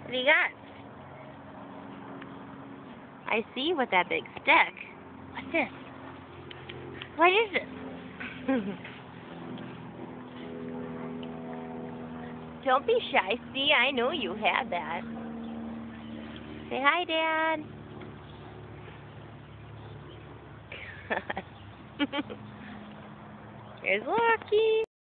What do you got? I see with that big stick. What's this? What is this? Don't be shy, see? I know you had that. Say hi, Dad. Here's Lucky.